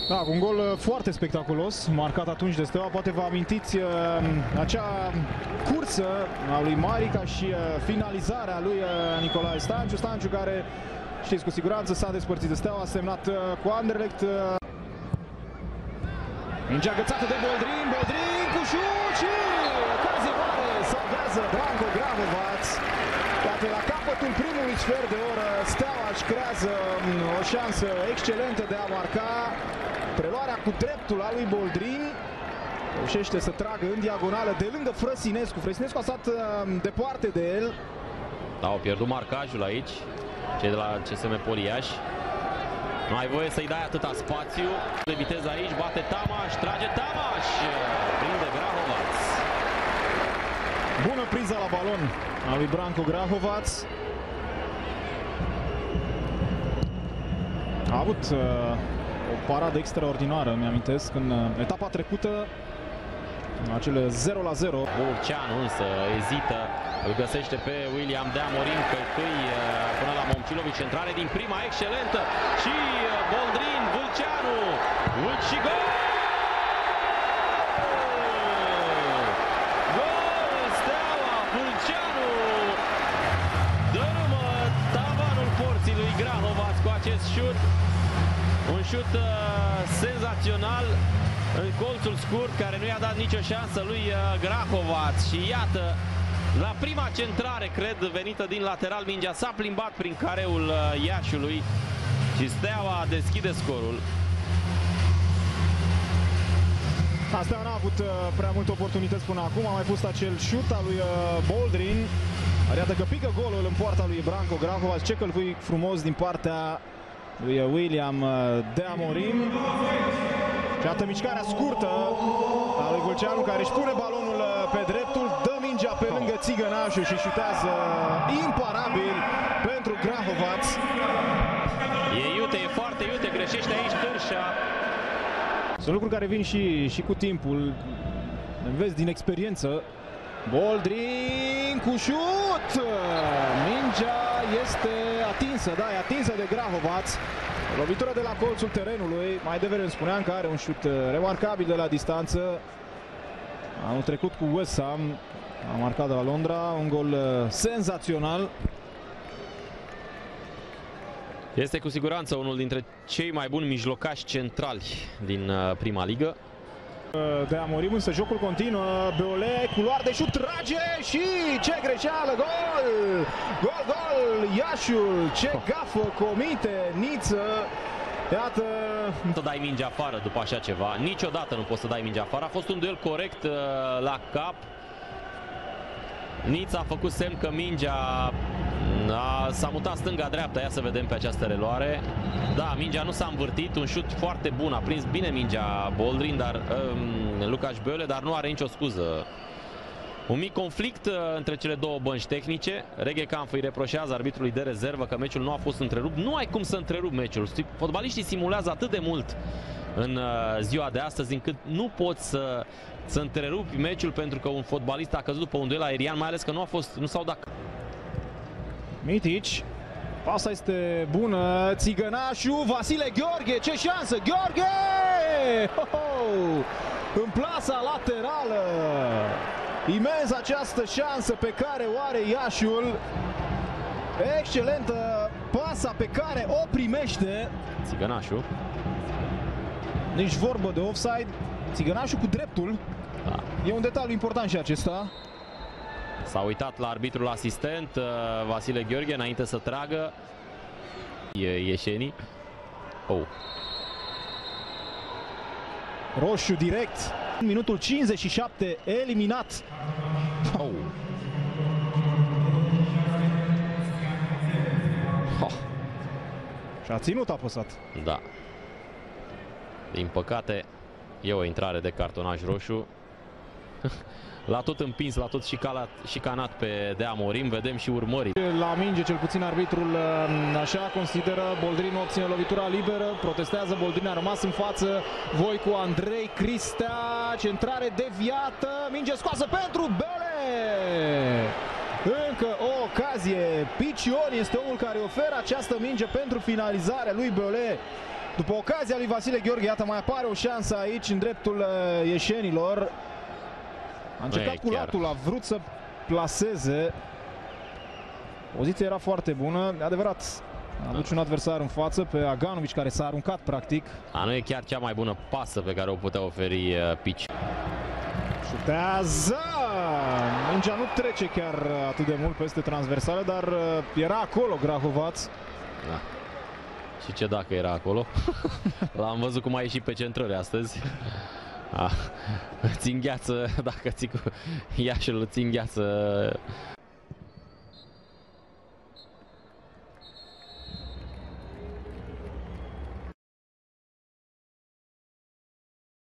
Da, cu un gol foarte spectaculos, marcat atunci de Steaua. Poate vă amintiți acea cursă a lui Marica și finalizarea lui Nicolae Stanciu. Stanciu care, știți cu siguranță, s-a despărțit de Steaua, a semnat cu Anderlecht. Mingea agățată de Boldrin, Boldrin cu șut și ocazie mare, salvează Branko Grahovac. Iată, la capătul primului sfert de oră, Steaua își creează o șansă excelentă de a marca. Preluarea cu dreptul a lui Boldrin, reușește să tragă în diagonală de lângă Frăsinescu. Frăsinescu a stat departe de el. Da, au pierdut marcajul aici, cei de la CSM Poliaș. Nu ai voie să-i dai atâta spațiu. De viteză aici, bate Tamaș, trage Tamaș, prinde Grahovac. Bună priza la balon a lui Branko Grahovac. A avut o paradă extraordinară, mi-amintesc, în etapa trecută, acele 0-0. Vulceanu însă ezită, îl găsește pe William de Amorim, călcâi până la Momcilovic, centrare din prima excelentă și Boldrin, Vulceanu, și gol! Gol! Steaua, Vulceanu dărâmă tavanul porții lui Grahovac cu acest șut. Un șut senzațional în colțul scurt, care nu i-a dat nicio șansă lui Grahovac. Și iată, la prima centrare, cred, venită din lateral, mingea s-a plimbat prin careul Iașului și Steaua deschide scorul. Steaua n-a avut prea multe oportunități până acum, a mai fost acel șut al lui Boldrin. Iată că pică golul în poarta lui Branko Grahovac, ce călcui frumos din partea lui William de Amorim. Și iată mișcarea scurtă a lui Vulceanu, care își pune balonul pe dreptul, dă mingea pe lângă Țigănașu și șutează imparabil pentru Grahovac. E iute, e foarte iute, greșește aici Târșa. Sunt lucruri care vin și cu timpul, înveți din experiență. Boldrin cu șut! Mingea este atinsă, da, e atinsă de Grahovac. Lovitură de la colțul terenului. Mai devreme îmi spuneam că are un șut remarcabil de la distanță. Anul trecut cu West Ham a marcat de la Londra, un gol senzațional. Este cu siguranță unul dintre cei mai buni mijlocași centrali din prima ligă. De Amorim însă jocul continuă, Beole, culoar de șut, trage și ce greșeală, gol! Gol, gol, Iașul, ce gafă comite Niță, iată... Nu te dai mingea afară după așa ceva, niciodată nu poți să dai mingea afară, a fost un duel corect la cap. Niță a făcut semn că mingea s-a mutat stânga-dreapta, ia să vedem pe această reluare. Da, mingea nu s-a învârtit, un șut foarte bun, a prins bine mingea Boldrin, dar Lukaș Beole, dar nu are nicio scuză. Un mic conflict între cele două bănci tehnice. Reghekamp îi reproșează arbitrului de rezervă că meciul nu a fost întrerupt. Nu ai cum să întrerupi meciul. Fotbaliștii simulează atât de mult în ziua de astăzi încât nu poți să întrerupi meciul pentru că un fotbalist a căzut după un duel aerian, mai ales că nu s-au dat. Mitic, pasa este bună, Țigănașu, Vasile Gheorghe, ce șansă, Gheorghe! În plasa laterală, imens această șansă pe care o are Iașul, excelentă pasa pe care o primește Țigănașu. Nici vorbă de offside, Țigănașu cu dreptul, da. E un detaliu important și acesta. S-a uitat la arbitrul asistent, Vasile Gheorghe, înainte să tragă. Ieșenii. Oh. Roșu direct. Minutul 57, eliminat. Oh. Oh. Și-a ținut apăsat. Da. Din păcate, e o intrare de cartonaj roșu. L-a tot împins, l-a tot șicanat pe De Amorim, vedem și urmării. La minge, cel puțin arbitrul așa consideră. Boldrin obține lovitura liberă, protestează, Boldrin a rămas în față. Voicu, Andrei Cristea, centrare deviată, minge scoasă pentru Beole. Încă o ocazie, Picion este omul care oferă această minge pentru finalizarea lui Beole. După ocazia lui Vasile Gheorghe, iată, mai apare o șansă aici în dreptul ieșenilor. A încercat cu latul, a vrut să plaseze. Poziția era foarte bună, e adevărat. A adus un adversar în față pe Aganovic, care s-a aruncat practic. Nu e chiar cea mai bună pasă pe care o putea oferi Pici. Șutează! Mingea nu trece chiar atât de mult peste transversale, dar era acolo Grahovac. Da. Și ce dacă era acolo? L-am văzut cum a ieșit pe centrări astăzi. Îți îngheață, dacă ții cu Iașul, îți îngheață